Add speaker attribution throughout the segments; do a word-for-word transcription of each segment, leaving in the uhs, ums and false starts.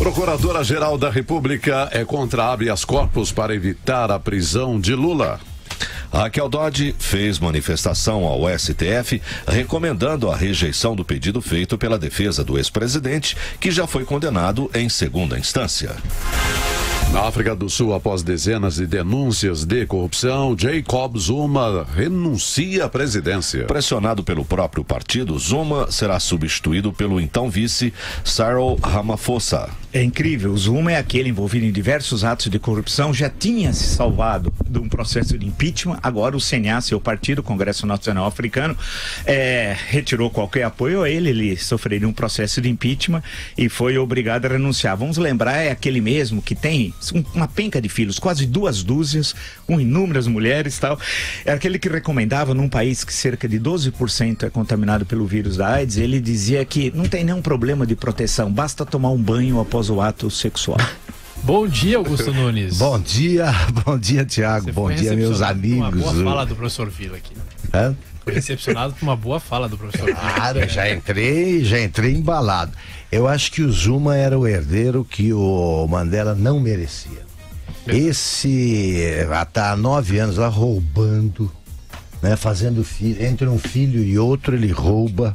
Speaker 1: Procuradora-Geral da República é contra habeas corpus para evitar a prisão de Lula.
Speaker 2: Raquel Dodge fez manifestação ao S T F recomendando a rejeição do pedido feito pela defesa do ex-presidente, que já foi condenado em segunda instância.
Speaker 1: Na África do Sul, após dezenas de denúncias de corrupção, Jacob Zuma renuncia à presidência.
Speaker 2: Pressionado pelo próprio partido, Zuma será substituído pelo então vice Cyril Ramaphosa.
Speaker 3: É incrível, o Zuma é aquele envolvido em diversos atos de corrupção, já tinha se salvado de um processo de impeachment, agora o C N A, seu partido, Congresso Nacional Africano, é, retirou qualquer apoio a ele, ele sofreria um processo de impeachment e foi obrigado a renunciar. Vamos lembrar, é aquele mesmo que tem uma penca de filhos, quase duas dúzias, com inúmeras mulheres e tal. É aquele que recomendava, num país que cerca de doze por cento é contaminado pelo vírus da AIDS, ele dizia que não tem nenhum problema de proteção, basta tomar um banho após o ato sexual.
Speaker 4: Bom dia, Augusto Nunes.
Speaker 5: Bom dia, bom dia, Tiago. Bom dia, meus amigos.
Speaker 4: Uma boa fala do professor Vila aqui.
Speaker 5: Hã?
Speaker 4: Foi recepcionado por uma boa fala do professor Vila.
Speaker 5: Claro, já entrei, já entrei embalado. Eu acho que o Zuma era o herdeiro que o Mandela não merecia. Esse está há nove anos lá roubando, né, fazendo filho, entre um filho e outro ele rouba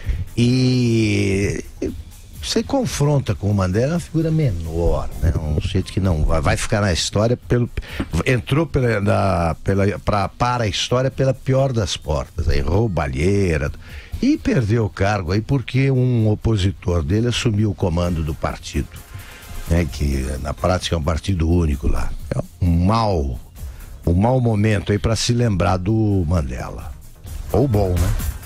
Speaker 5: e você confronta com o Mandela, é uma figura menor, né, um jeito que não vai ficar na história pelo, entrou pela, na, pela, pra, para a história pela pior das portas, aí roubalheira. E perdeu o cargo aí porque um opositor dele assumiu o comando do partido, né, que na prática é um partido único lá. É um mau, um mau momento aí para se lembrar do Mandela. Ou bom, né?